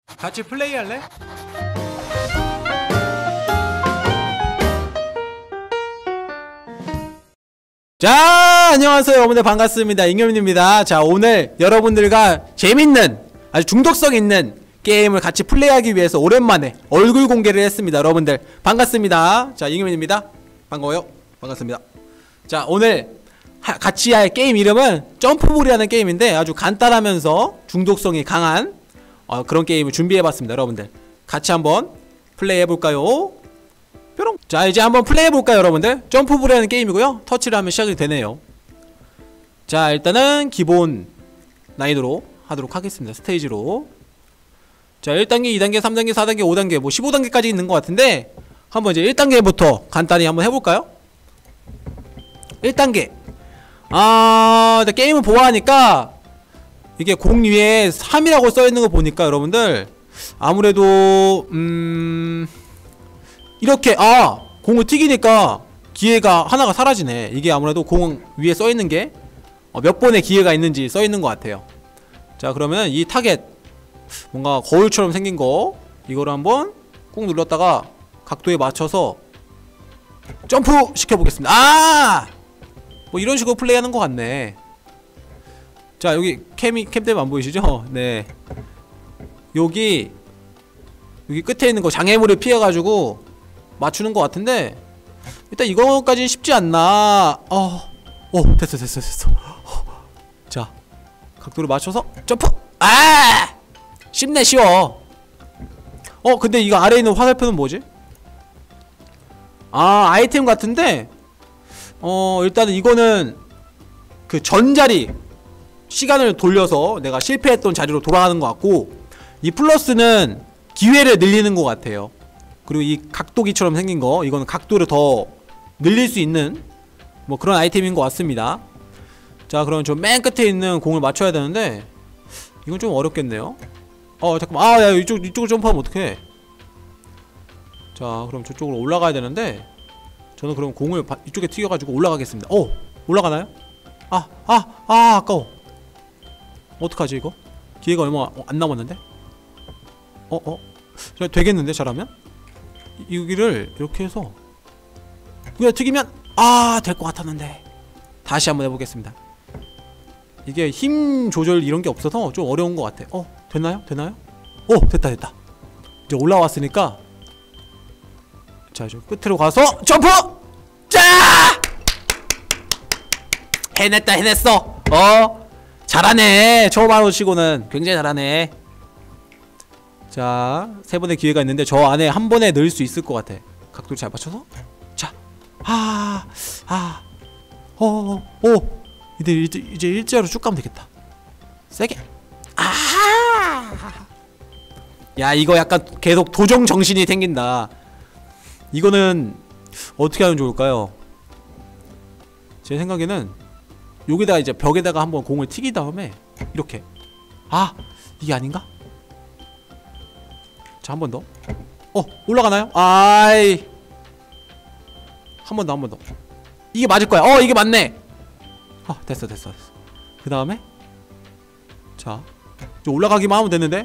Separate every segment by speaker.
Speaker 1: 같이 플레이할래? 자, 안녕하세요 여러분들, 반갑습니다. 잉여민입니다. 자, 오늘 여러분들과 재밌는, 아주 중독성 있는 게임을 같이 플레이하기 위해서 오랜만에 얼굴 공개를 했습니다. 여러분들 반갑습니다. 자, 잉여민입니다. 반가워요. 반갑습니다. 자, 오늘 같이 할 게임 이름은 점프볼이라는 게임인데 아주 간단하면서 중독성이 강한 그런 게임을 준비해봤습니다. 여러분들 같이 한번 플레이해볼까요? 뾰롱. 자, 이제 한번 플레이해볼까요 여러분들? 점프볼이라는 게임이고요, 터치를 하면 시작이 되네요. 자, 일단은 기본 난이도로 하도록 하겠습니다. 스테이지로. 자, 1단계, 2단계, 3단계, 4단계, 5단계, 뭐 15단계까지 있는 것 같은데 한번 이제 1단계부터 간단히 한번 해볼까요? 1단계. 일단 게임을 보아하니까 이게 공 위에 3이라고 써있는 거 보니까 여러분들 아무래도 이렇게 공을 튀기니까 기회가 하나가 사라지네. 이게 아무래도 공 위에 써있는 게 몇 번의 기회가 있는지 써있는 것 같아요. 자, 그러면 이 타겟 뭔가 거울처럼 생긴 거 이거를 한번 꾹 눌렀다가 각도에 맞춰서 점프 시켜보겠습니다. 뭐 이런 식으로 플레이하는 것 같네. 자, 여기 캠 때문에 안 보이시죠? 네. 여기 끝에 있는 거 장애물을 피해가지고 맞추는 것 같은데 일단 이거까지는 쉽지 않나. 됐어. 자, 각도를 맞춰서 점프! 쉽네, 쉬워. 근데 이거 아래에 있는 화살표는 뭐지? 아이템 같은데 일단은 이거는 그 전자리 시간을 돌려서 내가 실패했던 자리로 돌아가는 것 같고, 이 플러스는 기회를 늘리는 것 같아요. 그리고 이 각도기처럼 생긴 거, 이거는 각도를 더 늘릴 수 있는 뭐 그런 아이템인 것 같습니다. 자, 그럼 저 맨 끝에 있는 공을 맞춰야 되는데 이건 좀 어렵겠네요. 잠깐만. 야, 이쪽으로 점프하면 어떡해. 자, 그럼 저쪽으로 올라가야 되는데 저는 그럼 공을 이쪽에 튀겨가지고 올라가겠습니다. 올라가나요? 아까워. 어떡하지 이거? 기회가 얼마 안 남았는데? 되겠는데 잘하면? 여기를 이렇게 해서 그냥 튀기면 될 것 같았는데 다시 한번 해보겠습니다. 이게 힘 조절 이런 게 없어서 좀 어려운 것 같아. 됐나요? 됐다. 이제 올라왔으니까 자, 저 끝으로 가서 점프! 자! 해냈어. 잘하네. 처음 하는 치고는 굉장히 잘하네. 자, 3번의 기회가 있는데 저 안에 한 번에 넣을 수 있을 것 같아. 각도를 잘 맞춰서. 자, 이제 일자로 쭉 가면 되겠다. 세게. 야, 이거 약간 계속 도정 정신이 생긴다. 이거는 어떻게 하면 좋을까요? 제 생각에는 여기다가 이제 벽에다가 한번 공을 튀긴 다음에 이렇게. 이게 아닌가? 자, 한 번 더. 올라가나요? 한 번 더. 이게 맞을 거야. 이게 맞네. 됐어. 그 다음에 자, 이제 올라가기만 하면 되는데.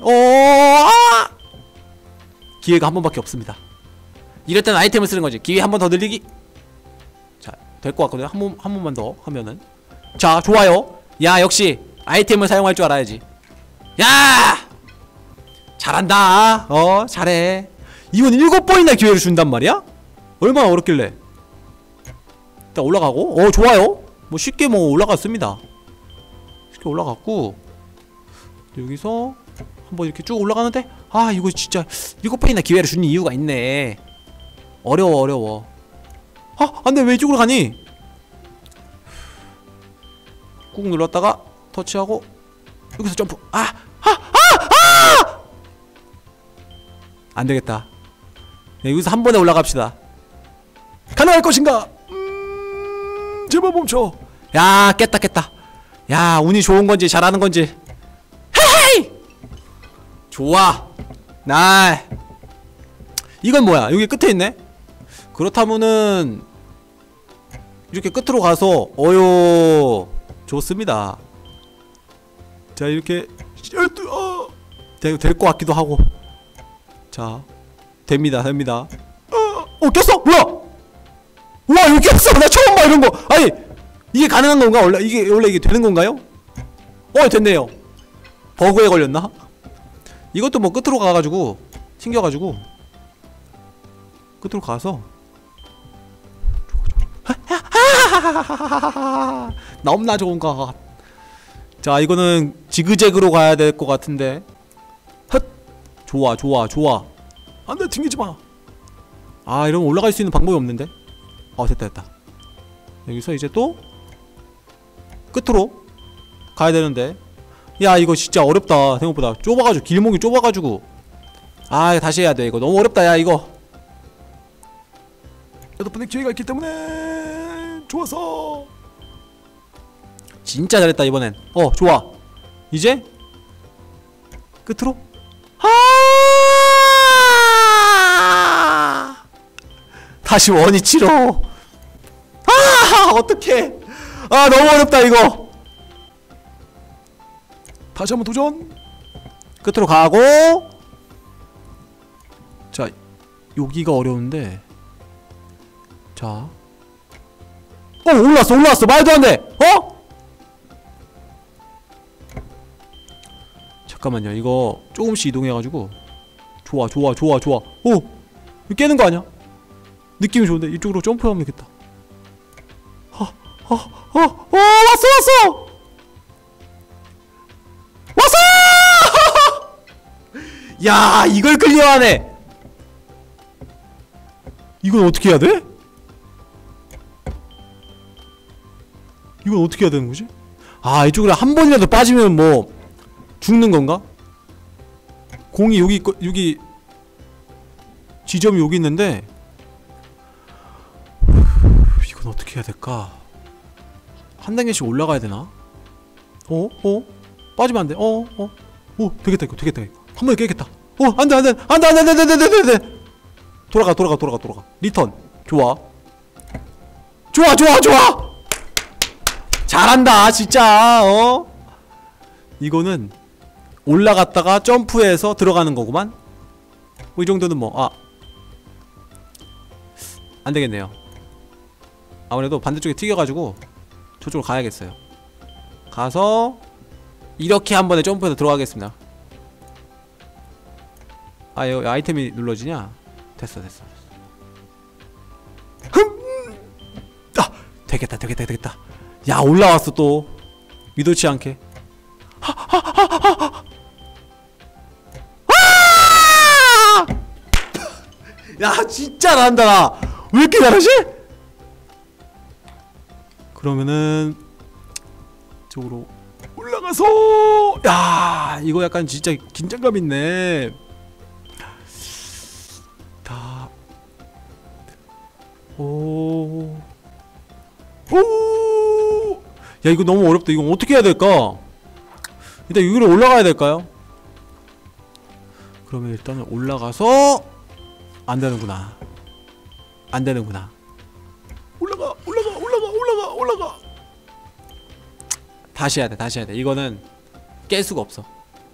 Speaker 1: 기회가 한 번밖에 없습니다. 이럴 때는 아이템을 쓰는 거지. 기회 한 번 더 늘리기. 자, 될 것 같거든요. 한 번만 더 하면은. 자, 좋아요. 야, 역시 아이템을 사용할 줄 알아야지. 야! 잘한다. 잘해. 이건 7번이나 기회를 준단 말이야? 얼마나 어렵길래. 일단 올라가고. 좋아요. 뭐 쉽게 뭐 올라갔습니다. 쉽게 올라갔고, 여기서 한번 이렇게 쭉 올라가는데 이거 진짜 7번이나 기회를 주는 이유가 있네. 어려워. 안돼. 왜 이쪽으로 가니? 꾹 눌렀다가 터치하고 여기서 점프. 안되겠다. 여기서 한 번에 올라갑시다. 가능할 것인가? 제발 멈춰. 야, 깼다. 야, 운이 좋은 건지 잘하는 건지. 헤이! 좋아. 이건 뭐야? 여기 끝에 있네? 그렇다면은 이렇게 끝으로 가서 좋습니다. 자, 이렇게 될 것 같기도 하고. 자, 됩니다. 꼈어! 뭐야! 우와, 이거 꼈어! 나 처음 봐, 이런 거! 아니, 이게 가능한 건가? 원래 이게 되는 건가요? 됐네요. 버그에 걸렸나? 이것도 뭐 끝으로 가가지고, 튕겨가지고, 끝으로 가서, 너무나 좋은 것. 자, 이거는 지그재그로 가야 될 것 같은데. 헛! 좋아. 안돼, 튕기지 마. 아, 이러면 올라갈 수 있는 방법이 없는데. 됐다. 여기서 이제 또 끝으로 가야 되는데. 야, 이거 진짜 어렵다. 생각보다 좁아가지고, 길목이 좁아가지고. 다시 해야 돼. 이거 너무 어렵다. 야, 이거 8번의 기회가 있기 때문에. 좋았어. 진짜 잘했다 이번엔. 좋아. 이제 끝으로. 다시 원위치로. 어떡해. 너무 어렵다 이거. 다시 한번 도전. 끝으로 가고. 자, 여기가 어려운데. 자, 올랐어. 말도 안 돼. 잠깐만요. 이거 조금씩 이동해가지고. 좋아. 이거 깨는 거 아니야? 느낌이 좋은데. 이쪽으로 점프하면 되겠다. 왔어! 야, 이걸 클리어하네. 이건 어떻게 해야 돼? 이건 어떻게 해야 되는 거지? 이쪽으로 한 번이라도 빠지면 뭐 죽는 건가? 공이 여기 있고, 여기 지점이 여기 있는데. 이건 어떻게 해야 될까? 한 단계씩 올라가야 되나? 빠지면 안 돼. 되겠다 이거. 한 번에 깨겠다. 안 돼. 돌아가. 리턴. 좋아. 잘한다 진짜. 이거는 올라갔다가 점프해서 들어가는 거구만. 이 정도는 뭐 안되겠네요. 아무래도 반대쪽에 튀겨가지고 저쪽으로 가야겠어요. 가서 이렇게 한 번에 점프해서 들어가겠습니다. 여기 아이템이 눌러지냐? 됐어. 되겠다. 야, 올라왔어 또. 의도치 않게. 야, 진짜 잘한다 나. 왜 이렇게 잘하지? 그러면은 이쪽으로 올라가서. 야, 이거 약간 진짜 긴장감 있네. 야, 이거 너무 어렵다. 이거 어떻게 해야 될까? 일단 여기로 올라가야 될까요? 그러면 일단은 올라가서. 안되는구나. 올라가. 다시 해야 돼. 이거는 깰 수가 없어.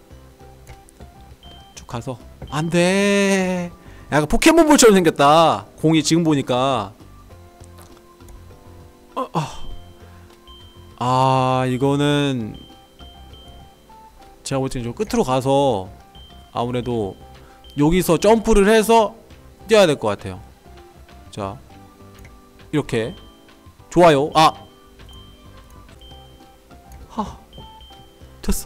Speaker 1: 쭉 가서. 안돼. 약간 포켓몬볼처럼 생겼다. 공이 지금 보니까. 이거는 제가 볼 때는 저 끝으로 가서 아무래도 여기서 점프를 해서 뛰어야 될 것 같아요. 자, 이렇게. 좋아요. 됐어.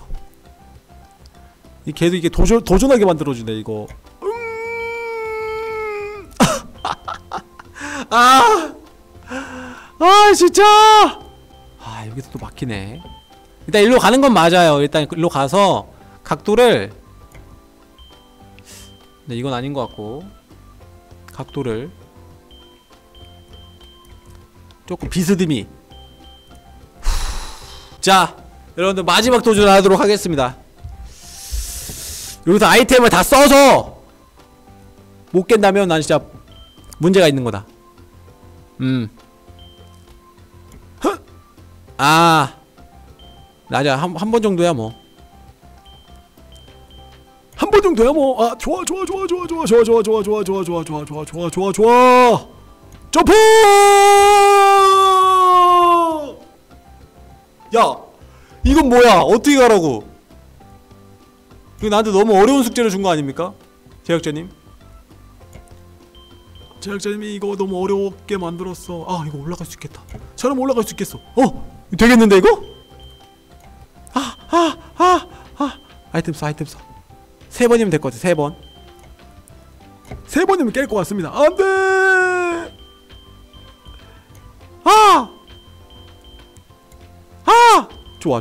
Speaker 1: 이 걔도 이게 도전하게 만들어주네 이거. 진짜. 여기서 또 막히네. 일단 일로 가는 건 맞아요. 일단 일로 가서 각도를. 네, 이건 아닌 것 같고. 각도를 조금 비스듬히. 자, 여러분들 마지막 도전하도록 하겠습니다. 여기서 아이템을 다 써서 못 깬다면 난 진짜 문제가 있는 거다. 맞아. 한 번 정도야 뭐.
Speaker 2: 한 번 정도야 뭐. 아 좋아 점프.
Speaker 1: 야 이건 뭐야 어떻게 가라고. 이거 나한테 너무 어려운 숙제를 준 거 아닙니까 제작자님?
Speaker 2: 제작자님이 이거 너무 어렵게 만들었어. 아 이거 올라갈 수 있겠다. 저럼 올라갈 수 있겠어.
Speaker 1: 되겠는데 이거? 아이템 써 아이템 써. 3번이면 될 것 같아. 3번.
Speaker 2: 3번이면 깰 것 같습니다. 안돼.
Speaker 1: 좋아.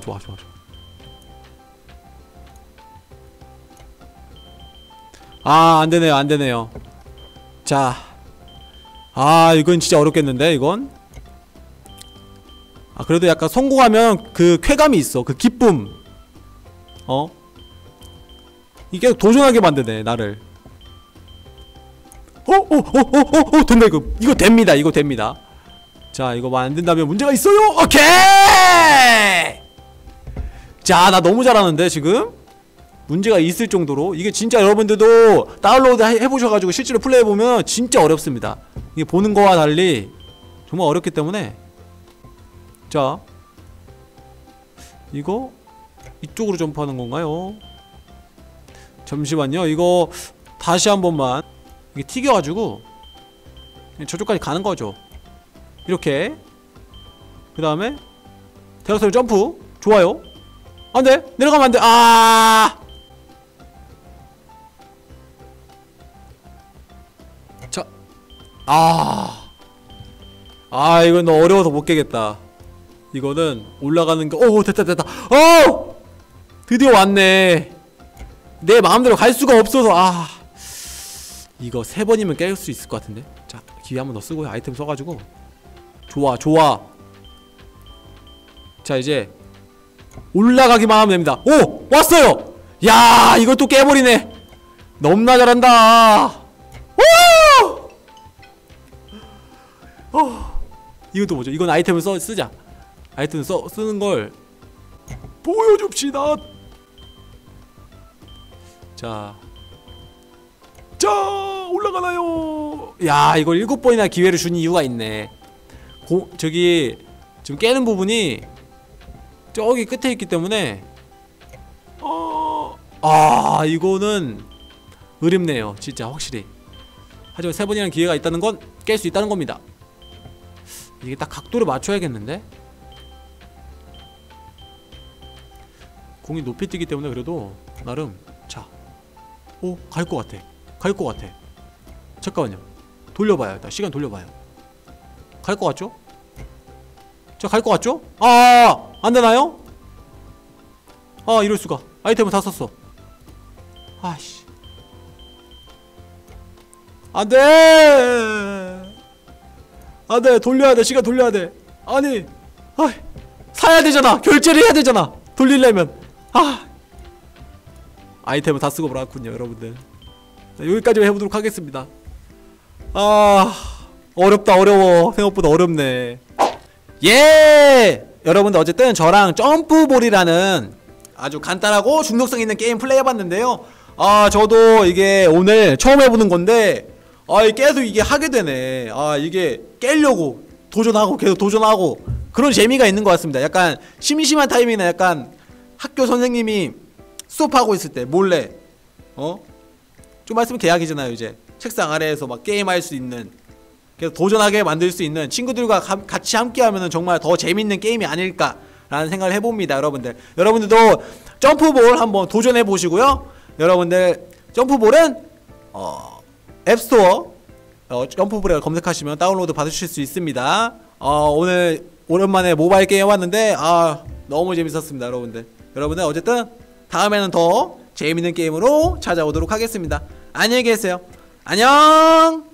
Speaker 1: 안되네요. 자, 이건 진짜 어렵겠는데 이건. 그래도 약간 성공하면 그 쾌감이 있어. 그 기쁨. 이게 도전하게 만드네 나를. 된다 이거 됩니다. 자 이거 만든다면 문제가 있어요. 오케이. 자 나 너무 잘하는데 지금. 문제가 있을 정도로. 이게 진짜 여러분들도 다운로드 해보셔가지고 실제로 플레이해보면 진짜 어렵습니다. 이게 보는 거와 달리 정말 어렵기 때문에. 자 이거 이쪽으로 점프하는 건가요? 잠시만요. 이거 다시 한 번만. 이게 튀겨가지고 저쪽까지 가는 거죠. 이렇게. 그 다음에 대각선 점프. 좋아요. 안돼. 내려가면 안돼. 자. 이건 너 어려워서 못 깨겠다. 이거는 올라가는 거. 됐다. 드디어 왔네. 내 마음대로 갈 수가 없어서. 이거 3번이면 깰 수 있을 것 같은데. 자 기회 한번 더 쓰고요. 아이템 써가지고. 좋아. 자 이제 올라가기만 하면 됩니다. 왔어요. 야 이것도 깨버리네. 너무나 잘한다. 이것도 뭐죠? 이건 아이템을 쓰자. 아이템을 쓰는 걸
Speaker 2: 보여줍시다.
Speaker 1: 자
Speaker 2: 올라가나요?
Speaker 1: 야 이걸 7번이나 기회를 준 이유가 있네. 저기 지금 깨는 부분이 저기 끝에 있기 때문에 이거는 어렵네요 진짜 확실히. 하지만 3번이라는 기회가 있다는 건 깰 수 있다는 겁니다. 이게 딱 각도를 맞춰야겠는데? 공이 높이 뛰기 때문에 그래도 나름. 자 갈 것 같아. 잠깐만요. 돌려봐요. 일단 시간 돌려봐요. 갈 것 같죠? 자 갈 것 같죠? 안되나요? 이럴수가. 아이템을 다 썼어. 아씨 안돼. 돌려야돼. 시간 돌려야돼. 아니 사야 되잖아. 결제를 해야 되잖아. 돌리려면. 아이템을 다 쓰고 말았군요 여러분들. 자, 여기까지 해보도록 하겠습니다. 어렵다. 어려워. 생각보다 어렵네. 여러분들 어쨌든 저랑 점프볼이라는 아주 간단하고 중독성 있는 게임 플레이 해봤는데요. 저도 이게 오늘 처음 해보는 건데 계속 이게 하게 되네. 이게 깨려고 도전하고 계속 도전하고 그런 재미가 있는 것 같습니다. 약간 심심한 타이밍이나 약간 학교 선생님이 수업하고 있을 때 몰래 좀 말씀은 계약이잖아요. 이제 책상 아래에서 막 게임할 수 있는, 계속 도전하게 만들 수 있는 친구들과 같이 함께하면 정말 더 재밌는 게임이 아닐까라는 생각을 해봅니다. 여러분들도 점프볼 한번 도전해보시고요. 여러분들 점프볼은 앱스토어 점프볼에 검색하시면 다운로드 받으실 수 있습니다. 오늘 오랜만에 모바일 게임 해봤는데 너무 재밌었습니다. 여러분들 어쨌든 다음에는 더 재밌는 게임으로 찾아오도록 하겠습니다. 안녕히 계세요. 안녕.